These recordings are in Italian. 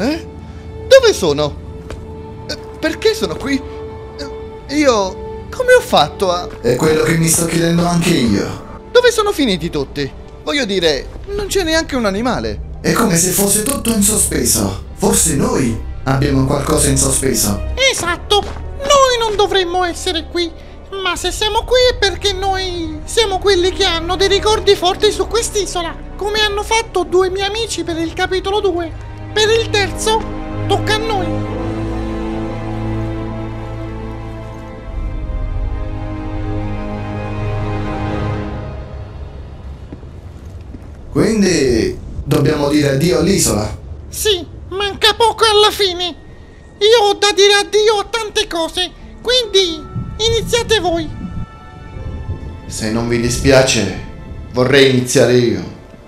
Dove sono? Perché sono qui? Io... come ho fatto a... È quello che mi sto chiedendo anche io. Dove sono finiti tutti? Voglio dire, non c'è neanche un animale. È come se fosse tutto in sospeso. Forse noi abbiamo qualcosa in sospeso. Esatto, noi non dovremmo essere qui, ma se siamo qui è perché noi siamo quelli che hanno dei ricordi forti su quest'isola, come hanno fatto due miei amici per il capitolo 2. Per il terzo tocca a noi. Quindi dobbiamo dire addio all'isola? Sì, manca poco alla fine. Io ho da dire addio a tante cose, quindi iniziate voi. Se non vi dispiace, vorrei iniziare io.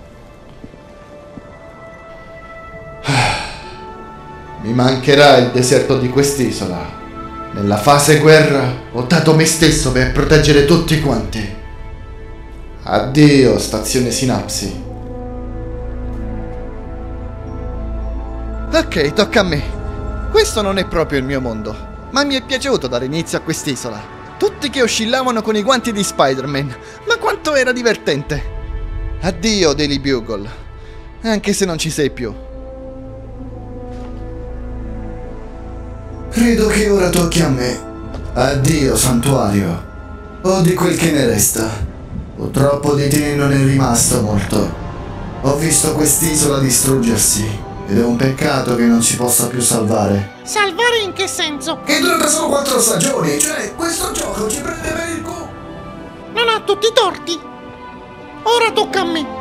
Mi mancherà il deserto di quest'isola. Nella fase guerra ho dato me stesso per proteggere tutti quanti. Addio, stazione Sinapsi. Ok, tocca a me. Questo non è proprio il mio mondo, ma mi è piaciuto dare inizio a quest'isola. Tutti che oscillavano con i guanti di Spider-Man, ma quanto era divertente. Addio, Daily Bugle, anche se non ci sei più. Credo che ora tocchi a me. Addio, santuario. O di quel che ne resta. Purtroppo di te non è rimasto molto. Ho visto quest'isola distruggersi. Ed è un peccato che non si possa più salvare. Salvare in che senso? Che dura solo 4 stagioni, cioè questo gioco ci prende per il culo. Non ha tutti i torti. Ora tocca a me.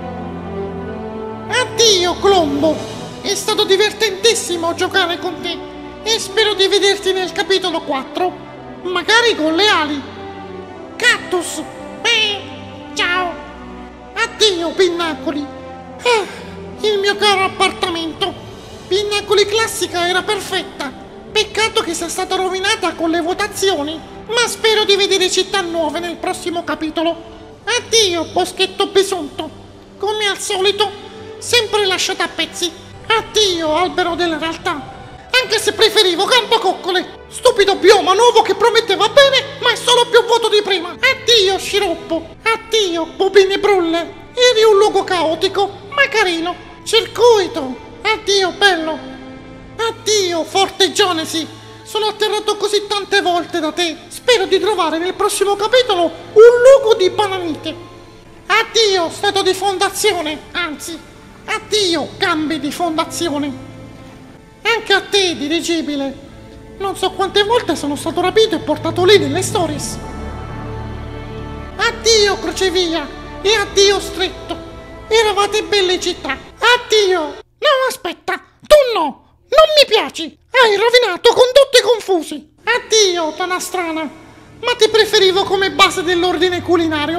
Addio, Colombo. È stato divertentissimo giocare con te e spero di vederti nel capitolo 4, magari con le ali. Cactus. Ciao. Addio, Pinnacoli. Il mio caro appartamento. Pinnacoli Classica era perfetta. Peccato che sia stata rovinata con le votazioni, ma spero di vedere città nuove nel prossimo capitolo. Addio, Boschetto Besonto. Come al solito, sempre lasciata a pezzi. Addio, Albero della Realtà. Anche se preferivo Campococcole. Stupido bioma nuovo che prometteva bene, ma è solo più vuoto di prima. Addio, Sciroppo. Addio, Bobine Brulle. Eri un luogo caotico, ma carino. Circuito. Addio, bello. Addio, Forte Genesi. Sono atterrato così tante volte da te. Spero di trovare nel prossimo capitolo un luogo di bananite. Addio, stato di fondazione. Anzi, addio, gambe di fondazione. Anche a te, dirigibile. Non so quante volte sono stato rapito e portato lì nelle stories. Addio, crocevia. E addio, stretto. Eravate belle città. Addio. No, aspetta. Tu no. Non mi piaci. Hai rovinato condotte confusi. Addio, Tana Strana. Ma ti preferivo come base dell'ordine culinario.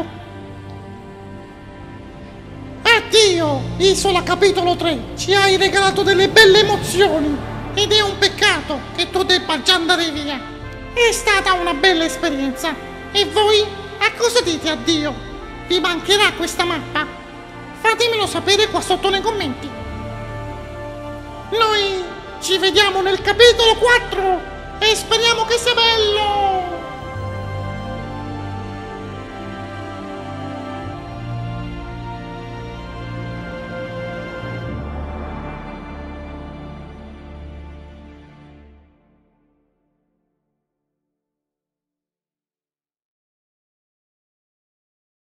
Addio, Isola capitolo 3. Ci hai regalato delle belle emozioni. Ed è un peccato che tu debba già andare via. È stata una bella esperienza. E voi? A cosa dite addio? Vi mancherà questa mappa? Fatemelo sapere qua sotto nei commenti. Noi ci vediamo nel capitolo 4 e speriamo che sia bello!